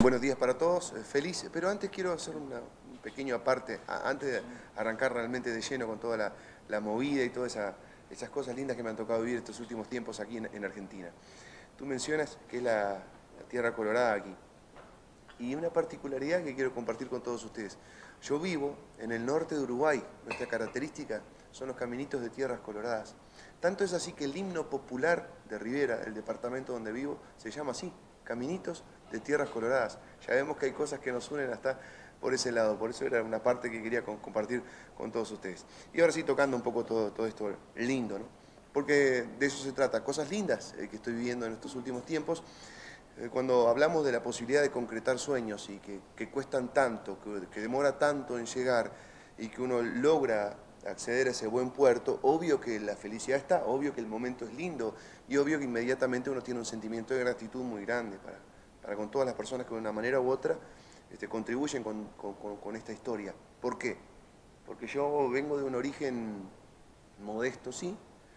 Buenos días para todos, feliz, pero antes quiero hacer un pequeño aparte, antes de arrancar realmente de lleno con toda la movida y todas esas cosas lindas que me han tocado vivir estos últimos tiempos aquí en Argentina. Tú mencionas que es la tierra colorada aquí, y una particularidad que quiero compartir con todos ustedes. Yo vivo en el norte de Uruguay, nuestra característica son los caminitos de tierras coloradas. Tanto es así que el himno popular de Rivera, el departamento donde vivo, se llama así, Caminitos de Tierras Coloradas. Ya vemos que hay cosas que nos unen hasta por ese lado, por eso era una parte que quería compartir con todos ustedes. Y ahora sí, tocando un poco todo esto lindo, ¿no? Porque de eso se trata, cosas lindas que estoy viviendo en estos últimos tiempos. Cuando hablamos de la posibilidad de concretar sueños y que cuestan tanto, que demora tanto en llegar y que uno logra acceder a ese buen puerto, obvio que la felicidad está, obvio que el momento es lindo y obvio que inmediatamente uno tiene un sentimiento de gratitud muy grande para con todas las personas que de una manera u otra contribuyen con esta historia. ¿Por qué? Porque yo vengo de un origen modesto, sí,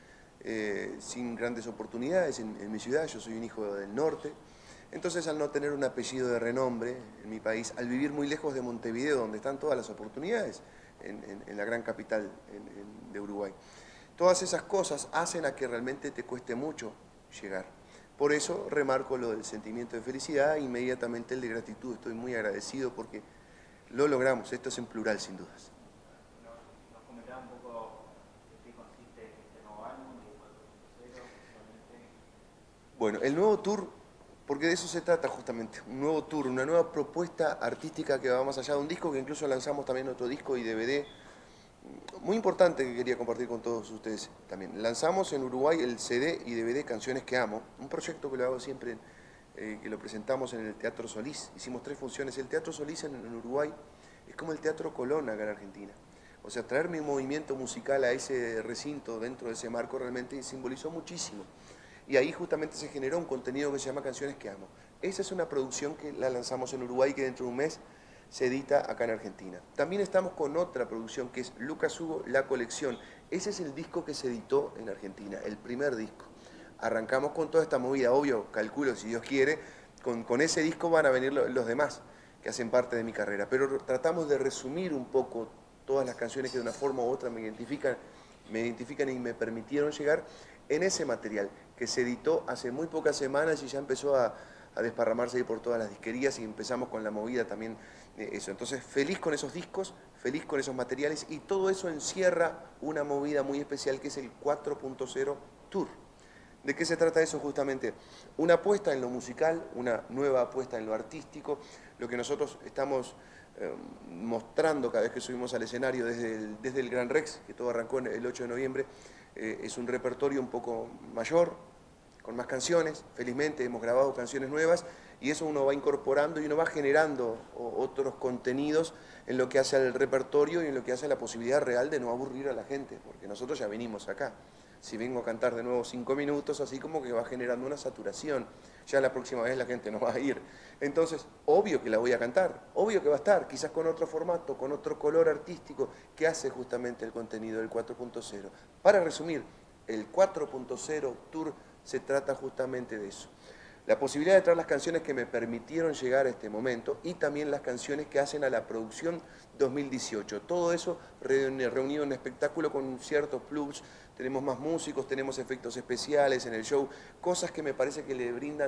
sin grandes oportunidades en mi ciudad, yo soy un hijo del norte. Entonces, al no tener un apellido de renombre en mi país, al vivir muy lejos de Montevideo, donde están todas las oportunidades, en la gran capital de Uruguay, todas esas cosas hacen a que realmente te cueste mucho llegar. Por eso remarco lo del sentimiento de felicidad, inmediatamente el de gratitud. Estoy muy agradecido porque lo logramos, esto es en plural sin dudas. Nos comentaba un poco de qué consiste este nuevo álbum, de 4.0, Bueno, el nuevo tour, porque de eso se trata justamente, un nuevo tour, una nueva propuesta artística que va más allá de un disco, que incluso lanzamos también otro disco y DVD, muy importante que quería compartir con todos ustedes también. Lanzamos en Uruguay el CD y DVD Canciones que Amo, un proyecto que lo hago siempre, que lo presentamos en el Teatro Solís. Hicimos 3 funciones. El Teatro Solís en Uruguay es como el Teatro Colón acá en Argentina. O sea, traer mi movimiento musical a ese recinto, dentro de ese marco, realmente simbolizó muchísimo. Y ahí justamente se generó un contenido que se llama Canciones que Amo. Esa es una producción que la lanzamos en Uruguay, que dentro de un mes se edita acá en Argentina. También estamos con otra producción que es Lucas Hugo, La Colección. Ese es el disco que se editó en Argentina, el primer disco. Arrancamos con toda esta movida, obvio, calculo, si Dios quiere, con ese disco van a venir los demás que hacen parte de mi carrera. Pero tratamos de resumir un poco todas las canciones que de una forma u otra me identifican y me permitieron llegar en ese material que se editó hace muy pocas semanas y ya empezó a desparramarse ahí por todas las disquerías y empezamos con la movida también eso. Entonces, feliz con esos discos, feliz con esos materiales y todo eso encierra una movida muy especial que es el 4.0 Tour. ¿De qué se trata eso justamente? Una apuesta en lo musical, una nueva apuesta en lo artístico, lo que nosotros estamos mostrando cada vez que subimos al escenario desde el Gran Rex, que todo arrancó el 8 de noviembre, es un repertorio un poco mayor, con más canciones. Felizmente hemos grabado canciones nuevas y eso uno va incorporando y uno va generando otros contenidos en lo que hace al repertorio y en lo que hace a la posibilidad real de no aburrir a la gente, porque nosotros ya venimos acá. Si vengo a cantar de nuevo 5 minutos, así como que va generando una saturación. Ya la próxima vez la gente no va a ir. Entonces, obvio que la voy a cantar, obvio que va a estar, quizás con otro formato, con otro color artístico que hace justamente el contenido del 4.0. Para resumir, el 4.0 Tour se trata justamente de eso. La posibilidad de traer las canciones que me permitieron llegar a este momento y también las canciones que hacen a la producción 2018. Todo eso reunido en un espectáculo con ciertos plus. Tenemos más músicos, tenemos efectos especiales en el show, cosas que me parece que le brindan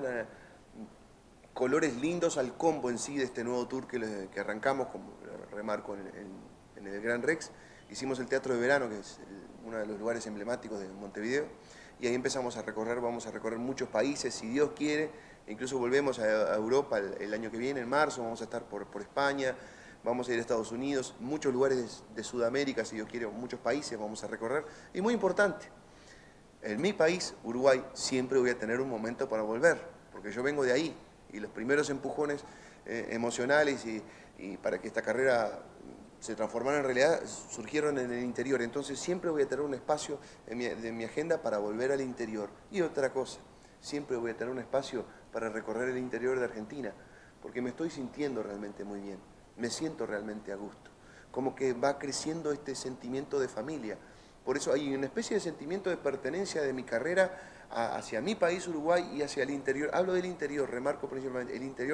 colores lindos al combo en sí de este nuevo tour que arrancamos, como remarco, en el Gran Rex. Hicimos el Teatro de Verano, que es uno de los lugares emblemáticos de Montevideo, y ahí empezamos a recorrer, vamos a recorrer muchos países, si Dios quiere, incluso volvemos a Europa el año que viene, en marzo, vamos a estar por España, vamos a ir a Estados Unidos, muchos lugares de Sudamérica, si Dios quiere, muchos países vamos a recorrer, y muy importante, en mi país, Uruguay, siempre voy a tener un momento para volver, porque yo vengo de ahí, y los primeros empujones emocionales y para que esta carrera se transformaron en realidad, surgieron en el interior. Entonces siempre voy a tener un espacio de mi agenda para volver al interior. Y otra cosa, siempre voy a tener un espacio para recorrer el interior de Argentina, porque me estoy sintiendo realmente muy bien, me siento realmente a gusto. Como que va creciendo este sentimiento de familia. Por eso hay una especie de sentimiento de pertenencia de mi carrera hacia mi país, Uruguay, y hacia el interior. Hablo del interior, remarco principalmente el interior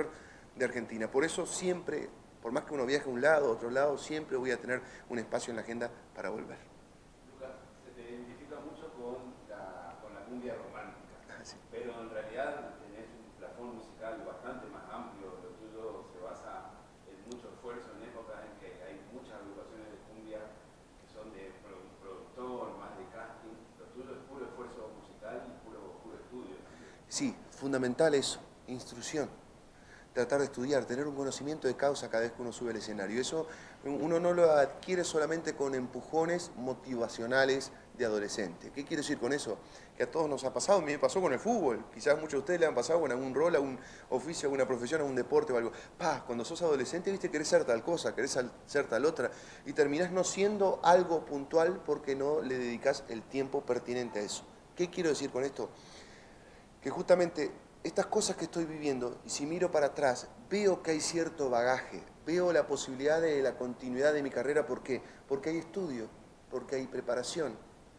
de Argentina. Por eso siempre, por más que uno viaje a un lado, a otro lado, siempre voy a tener un espacio en la agenda para volver. Lucas, se te identifica mucho con la cumbia romántica, Sí. pero en realidad tenés un plafón musical bastante más amplio. Lo tuyo se basa en mucho esfuerzo en épocas en que hay muchas agrupaciones de cumbia que son de productor, más de casting. Lo tuyo es puro esfuerzo musical y puro estudio también. Sí, fundamental eso, instrucción. Tratar de estudiar, tener un conocimiento de causa cada vez que uno sube al escenario. Eso uno no lo adquiere solamente con empujones motivacionales de adolescente. ¿Qué quiero decir con eso? Que a todos nos ha pasado, a mí me pasó con el fútbol, quizás muchos de ustedes le han pasado con algún rol, algún oficio, alguna profesión, algún deporte o algo. Cuando sos adolescente, viste, querés ser tal cosa, querés ser tal otra, y terminás no siendo algo puntual porque no le dedicás el tiempo pertinente a eso. ¿Qué quiero decir con esto? Que justamente estas cosas que estoy viviendo, y si miro para atrás, veo que hay cierto bagaje, veo la posibilidad de la continuidad de mi carrera. ¿Por qué? Porque hay estudio, porque hay preparación.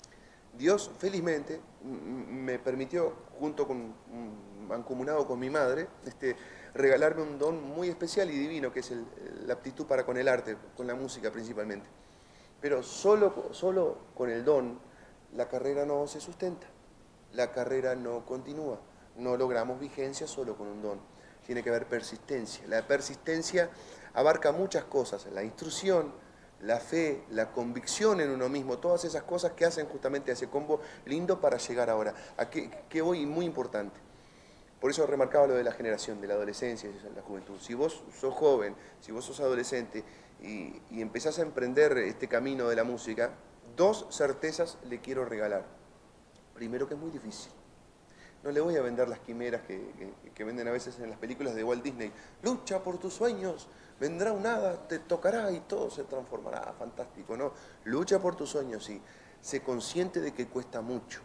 Dios, felizmente, me permitió, junto con mancomunado con mi madre, regalarme un don muy especial y divino, que es la aptitud para con el arte, con la música principalmente. Pero solo con el don, la carrera no se sustenta, la carrera no continúa. No logramos vigencia solo con un don. Tiene que haber persistencia. La persistencia abarca muchas cosas. La instrucción, la fe, la convicción en uno mismo. Todas esas cosas que hacen justamente ese combo lindo para llegar ahora. ¿A qué voy? Muy importante. Por eso remarcaba lo de la generación, de la adolescencia y la juventud. Si vos sos joven, si vos sos adolescente y empezás a emprender este camino de la música, dos certezas le quiero regalar. Primero, que es muy difícil. No le voy a vender las quimeras que venden a veces en las películas de Walt Disney. Lucha por tus sueños, vendrá un hada, te tocará y todo se transformará. Fantástico, ¿no? Lucha por tus sueños, sí. Sé consciente de que cuesta mucho.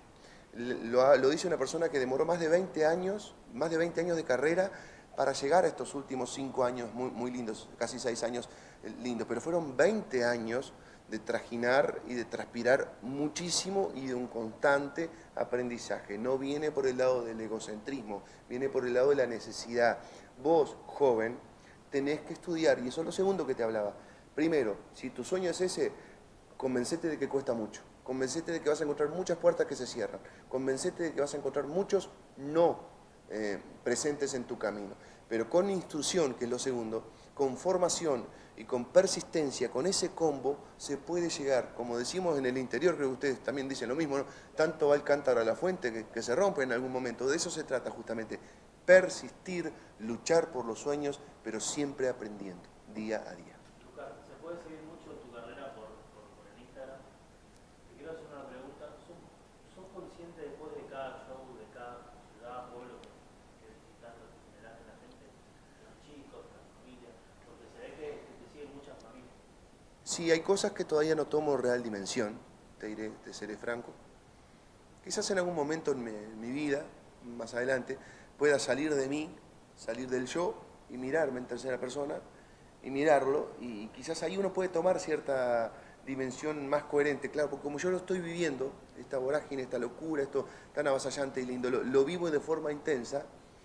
Lo dice una persona que demoró más de 20 años de carrera para llegar a estos últimos 5 años muy lindos, casi 6 años lindos. Pero fueron 20 años de trajinar y de transpirar muchísimo y de un constante aprendizaje. No viene por el lado del egocentrismo, viene por el lado de la necesidad. Vos, joven, tenés que estudiar, y eso es lo segundo que te hablaba. Primero, si tu sueño es ese, convencete de que cuesta mucho, convencete de que vas a encontrar muchas puertas que se cierran, convencete de que vas a encontrar muchos no presentes en tu camino, pero con instrucción, que es lo segundo, con formación y con persistencia, con ese combo, se puede llegar, como decimos en el interior, creo que ustedes también dicen lo mismo, ¿no? Tanto va el cántaro a la fuente que se rompe en algún momento. De eso se trata justamente, persistir, luchar por los sueños, pero siempre aprendiendo, día a día. Lucas, ¿se puede seguir mucho tu carrera por el Instagram? Te quiero hacer una pregunta. ¿Sos consciente después de cada show, de cada ciudad, pueblo que visitas, lo que generás en la gente, los chicos, la familia? Porque se ve que te siguen muchas familias. Sí, hay cosas que todavía no tomo real dimensión, te seré franco. Quizás en algún momento en mi vida, más adelante, pueda salir de mí, salir del yo y mirarme en tercera persona y mirarlo, y quizás ahí uno puede tomar cierta dimensión más coherente, claro, porque como yo lo estoy viviendo, esta vorágine, esta locura, esto tan avasallante y lindo, lo vivo de forma intensa,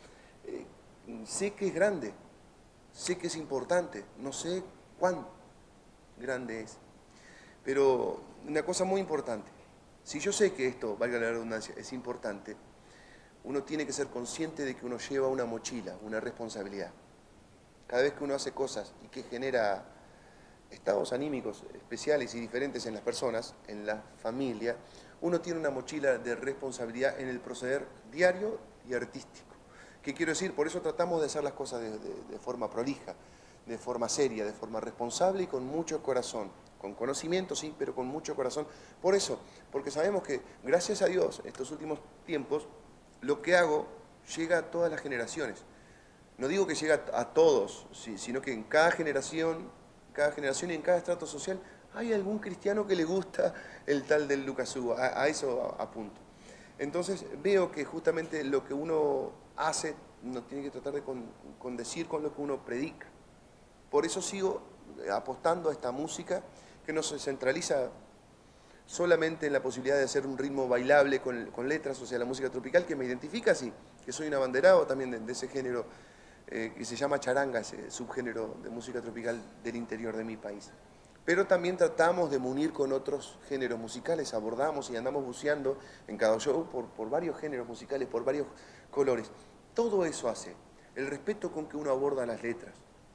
sé que es grande, sé que es importante, no sé cuán grande es, pero una cosa muy importante, si yo sé que esto, valga la redundancia, es importante, uno tiene que ser consciente de que uno lleva una mochila, una responsabilidad. Cada vez que uno hace cosas y que genera estados anímicos especiales y diferentes en las personas, en la familia, uno tiene una mochila de responsabilidad en el proceder diario y artístico. ¿Qué quiero decir? Por eso tratamos de hacer las cosas de forma prolija, de forma seria, de forma responsable y con mucho corazón. Con conocimiento, sí, pero con mucho corazón. Por eso, porque sabemos que, gracias a Dios, estos últimos tiempos, lo que hago llega a todas las generaciones. No digo que llega a todos, sino que en cada generación y en cada estrato social hay algún cristiano que le gusta el tal del Lucas Hugo, a eso apunto. Entonces veo que justamente lo que uno hace no tiene que tratar de condecir con lo que uno predica. Por eso sigo apostando a esta música que no se centraliza solamente en la posibilidad de hacer un ritmo bailable con letras, o sea, la música tropical, que me identifica, sí, que soy un abanderado también de ese género que se llama charanga, ese subgénero de música tropical del interior de mi país. Pero también tratamos de unir con otros géneros musicales, abordamos y andamos buceando en cada show por varios géneros musicales, por varios colores. Todo eso hace el respeto con que uno aborda las letras,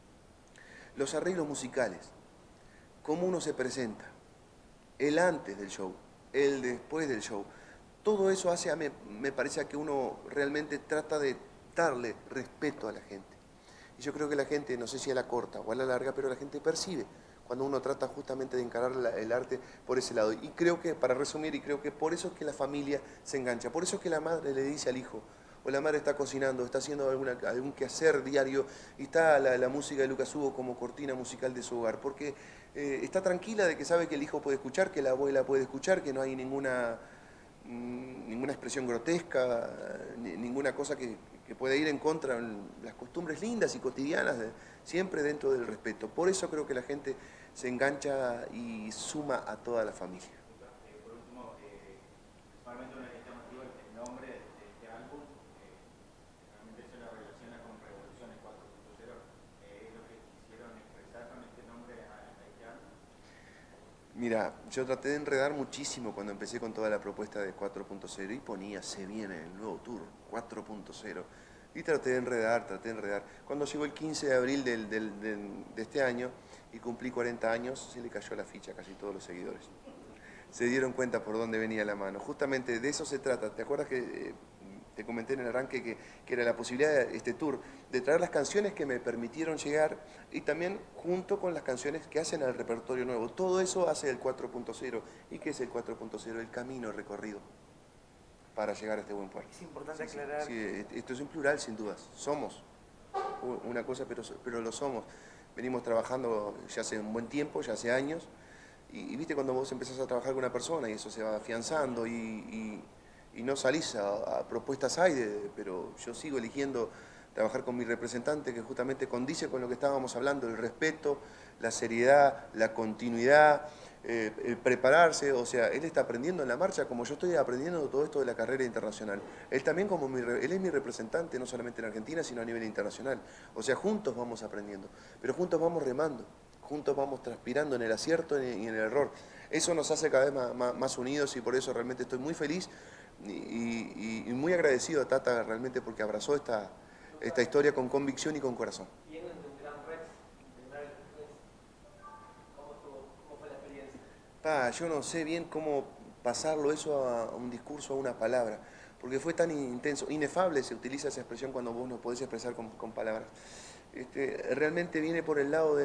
los arreglos musicales, cómo uno se presenta, el antes del show, el después del show. Todo eso hace, me parece, a que uno realmente trata de darle respeto a la gente. Y yo creo que la gente, no sé si a la corta o a la larga, pero la gente percibe cuando uno trata justamente de encarar el arte por ese lado. Y creo que, para resumir, y creo que por eso es que la familia se engancha, por eso es que la madre le dice al hijo, o la madre está cocinando, está haciendo algún quehacer diario, y está la música de Lucas Hugo como cortina musical de su hogar, porque está tranquila de que sabe que el hijo puede escuchar, que la abuela puede escuchar, que no hay ninguna expresión grotesca, ninguna cosa que pueda ir en contra de las costumbres lindas y cotidianas, siempre dentro del respeto. Por eso creo que la gente se engancha y suma a toda la familia. Por último, principalmente una llamativa el nombre de este álbum, realmente se lo relaciona con Revoluciones 4.0, es lo que quisieron expresar con este nombre a este álbum. Mira, yo traté de enredar muchísimo cuando empecé con toda la propuesta de 4.0 y ponía se viene el nuevo tour 4.0 y traté de enredar. Cuando llegó el 15 de abril de este año y cumplí 40 años, se le cayó la ficha a casi todos los seguidores. Se dieron cuenta por dónde venía la mano. Justamente de eso se trata. ¿Te acuerdas que te comenté en el arranque que era la posibilidad de este tour, de traer las canciones que me permitieron llegar y también junto con las canciones que hacen al repertorio nuevo? Todo eso hace el 4.0. ¿Y qué es el 4.0? El camino recorrido para llegar a este buen puerto. Es importante aclarar. Sí, esto es un plural sin dudas. Somos una cosa, pero lo somos. Venimos trabajando ya hace un buen tiempo, ya hace años, y viste cuando vos empezás a trabajar con una persona y eso se va afianzando y no salís a propuestas hay, pero yo sigo eligiendo trabajar con mi representante que justamente condice con lo que estábamos hablando, el respeto, la seriedad, la continuidad, el prepararse. O sea, él está aprendiendo en la marcha como yo estoy aprendiendo todo esto de la carrera internacional. Él también él es mi representante, no solamente en Argentina, sino a nivel internacional. O sea, juntos vamos aprendiendo, pero juntos vamos remando, juntos vamos transpirando en el acierto y en el error. Eso nos hace cada vez más unidos y por eso realmente estoy muy feliz y muy agradecido a Tata realmente porque abrazó esta historia con convicción y con corazón. Viendo de un Gran Rex, ¿cómo fue la experiencia? Yo no sé bien cómo pasarlo eso a un discurso, a una palabra, porque fue tan intenso, inefable se utiliza esa expresión cuando vos no podés expresar con palabras. Realmente viene por el lado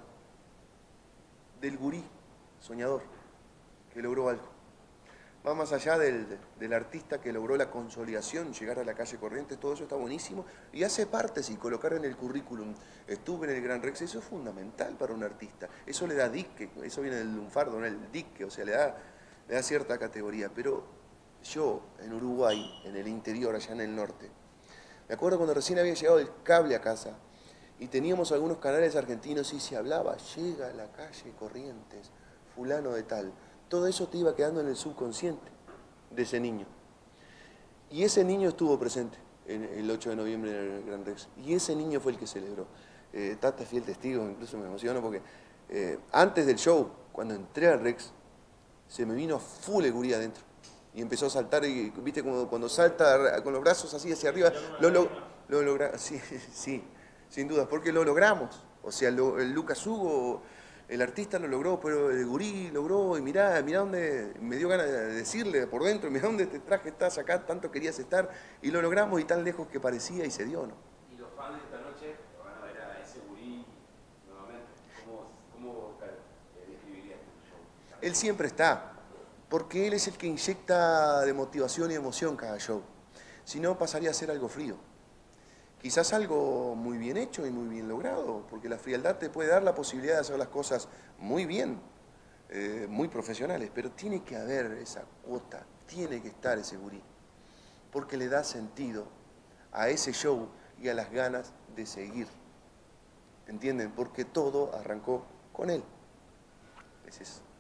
del gurí soñador que logró algo. Va más allá del artista que logró la consolidación, llegar a la calle Corrientes, todo eso está buenísimo y hace parte, si colocar en el currículum, estuve en el Gran Rex, eso es fundamental para un artista, eso le da dique, eso viene del lunfardo, ¿no? El dique, o sea, le da cierta categoría, pero yo en Uruguay, en el interior, allá en el norte, me acuerdo cuando recién había llegado el cable a casa y teníamos algunos canales argentinos y se hablaba, llega a la calle Corrientes, fulano de tal. Todo eso te iba quedando en el subconsciente de ese niño. Y ese niño estuvo presente el 8 de noviembre en el Gran Rex. Y ese niño fue el que celebró. Tata es fiel testigo, incluso me emociono porque antes del show, cuando entré al Rex, se me vino full el gurí adentro. Y empezó a saltar, y viste como cuando salta con los brazos así hacia arriba, lo logramos. Sí, sí, sin duda, porque lo logramos. O sea, el Lucas Hugo, el artista lo logró, pero el gurí logró, y mirá dónde, me dio ganas de decirle por dentro, mirá dónde te traje, estás acá, tanto querías estar, y lo logramos, y tan lejos que parecía, y se dio, ¿no? Y los fans de esta noche van a ver a ese gurí nuevamente. ¿Cómo describirías tu show? Él siempre está, porque él es el que inyecta de motivación y emoción cada show. Si no, pasaría a ser algo frío. Quizás algo muy bien hecho y muy bien logrado, porque la frialdad te puede dar la posibilidad de hacer las cosas muy bien, muy profesionales, pero tiene que haber esa cuota, tiene que estar ese gurí, porque le da sentido a ese show y a las ganas de seguir. ¿Entienden? Porque todo arrancó con él. Es eso.